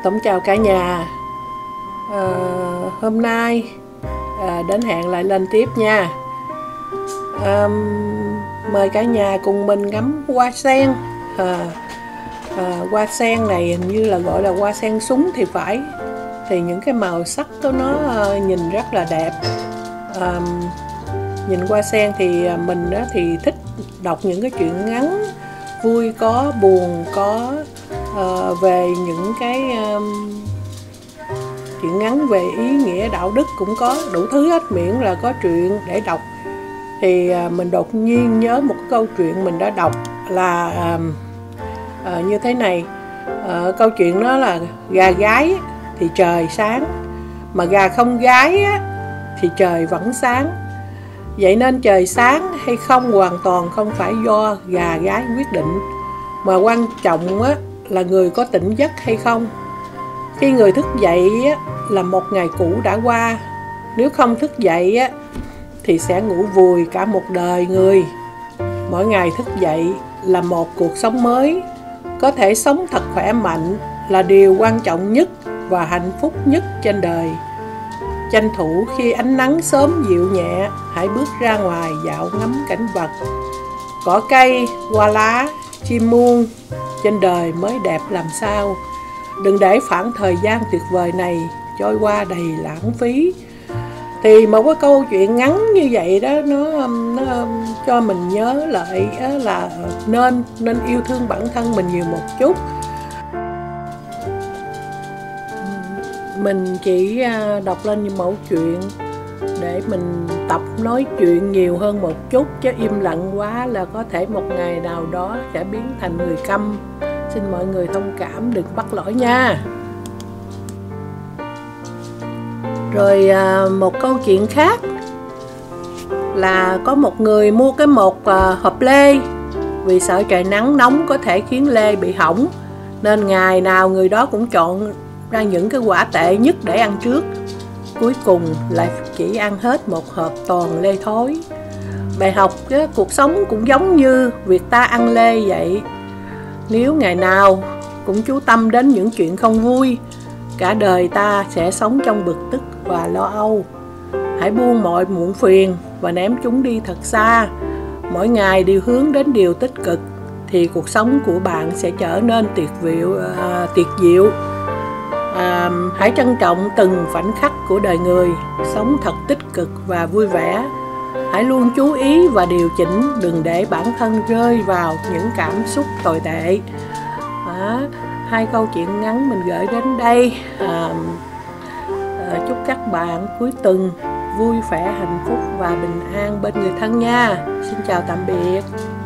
Tống chào cả nhà. Hôm nay đến hẹn lại lên tiếp nha. Mời cả nhà cùng mình ngắm hoa sen. Hoa sen này hình như là gọi là hoa sen súng thì phải. Thì những cái màu sắc của nó nhìn rất là đẹp. Nhìn hoa sen thì mình thì thích đọc những cái chuyện ngắn, vui có, buồn có, về những cái chuyện ngắn về ý nghĩa đạo đức cũng có, đủ thứ hết, miễn là có chuyện để đọc. Thì mình đột nhiên nhớ một câu chuyện mình đã đọc là như thế này. Câu chuyện đó là gà gáy thì trời sáng, mà gà không gáy thì trời vẫn sáng. Vậy nên trời sáng hay không hoàn toàn không phải do gà gáy quyết định, mà quan trọng là người có tỉnh giấc hay không. Khi người thức dậy là một ngày cũ đã qua, nếu không thức dậy thì sẽ ngủ vùi cả một đời người. Mỗi ngày thức dậy là một cuộc sống mới, có thể sống thật khỏe mạnh là điều quan trọng nhất và hạnh phúc nhất trên đời. Tranh thủ khi ánh nắng sớm dịu nhẹ, hãy bước ra ngoài dạo ngắm cảnh vật, cỏ cây, hoa lá, chim muông, trên đời mới đẹp làm sao. Đừng để khoảng thời gian tuyệt vời này trôi qua đầy lãng phí. Thì một cái câu chuyện ngắn như vậy đó, nó cho mình nhớ lại là nên yêu thương bản thân mình nhiều một chút. Mình chỉ đọc lên những mẫu chuyện để mình tập nói chuyện nhiều hơn một chút, chứ im lặng quá là có thể một ngày nào đó sẽ biến thành người câm. Xin mọi người thông cảm, đừng bắt lỗi nha. Rồi một câu chuyện khác là có một người mua một hộp lê, vì sợ trời nắng nóng có thể khiến lê bị hỏng, nên ngày nào người đó cũng chọn ra những cái quả tệ nhất để ăn trước. Cuối cùng lại chỉ ăn hết một hộp toàn lê thối. Bài học cuộc sống cũng giống như việc ta ăn lê vậy. Nếu ngày nào cũng chú tâm đến những chuyện không vui, cả đời ta sẽ sống trong bực tức và lo âu. Hãy buông mọi muộn phiền và ném chúng đi thật xa. Mỗi ngày đều hướng đến điều tích cực thì cuộc sống của bạn sẽ trở nên tuyệt diệu. Hãy trân trọng từng khoảnh khắc của đời người, sống thật tích cực và vui vẻ. Hãy luôn chú ý và điều chỉnh, đừng để bản thân rơi vào những cảm xúc tồi tệ. Hai câu chuyện ngắn mình gửi đến đây. Chúc các bạn cuối tuần vui vẻ, hạnh phúc và bình an bên người thân nha. Xin chào tạm biệt.